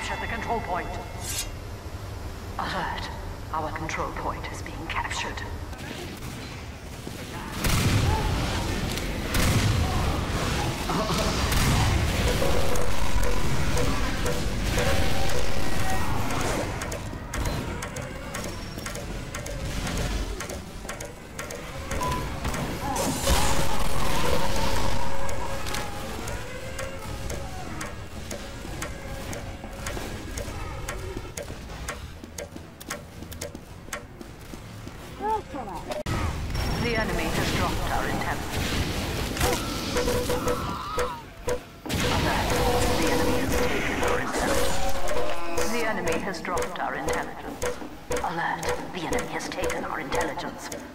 captured the control point. Alert. Our control point is being captured. The enemy has dropped our intelligence. Alert. The enemy has taken our intelligence. The enemy has dropped our intelligence. Alert. The enemy has taken our intelligence.